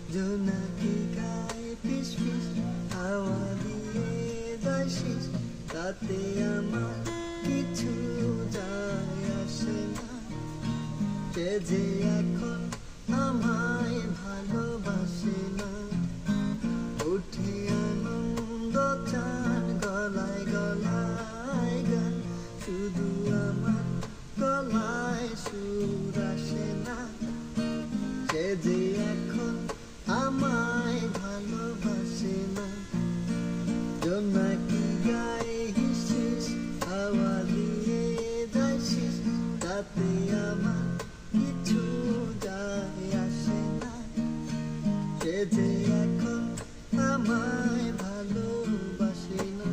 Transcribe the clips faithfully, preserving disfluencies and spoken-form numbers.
জোনাকি গায়ে ফিস ফিস হাওয়া দিয়ে যাইছিস, তাতে আমার কিছু যায় আসে না। সে যে এখন আমায় ভালোবাসে না। উঠে আনন্দ চান গলায় গলায় গান, শুধু আমার গলায় সুর আসে না। সে যে এখন আমায় ভালোবাসে না। জোনাকি গায়ে হিসিস হাওয়া দিয়ে যাইছিস, তাতে আমার কিছু যায় আসে না। সে যে এখন আমায় ভালোবাসে না।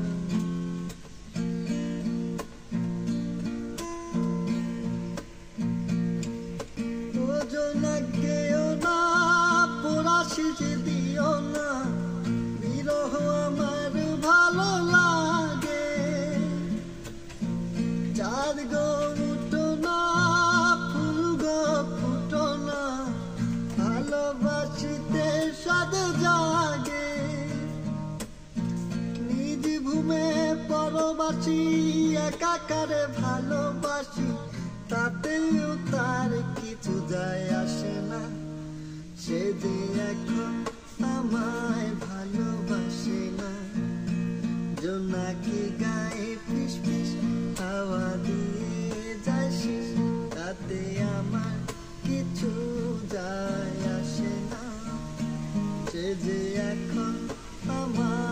ও জোনাকিও না পোড়া শিশি দিও না, বিরহ আমার ভালো লাগে। চাঁদ গো উঠো না, ফুল গো ফুটো না, ভালোবাসিতে সাদ জাগে। নিজ ভূমে পরবাসী একাকারে ভালোবাসি, তাতেও তার কিছু যায় আসে না। সে যে এখন আমায় ভালোবাসে না। জোনাকি গায়ে ফিস ফিস হাওয়া দিয়ে যাইছিস, তাতে আমার কিছু যায় আসে না। সে যে এখন আমার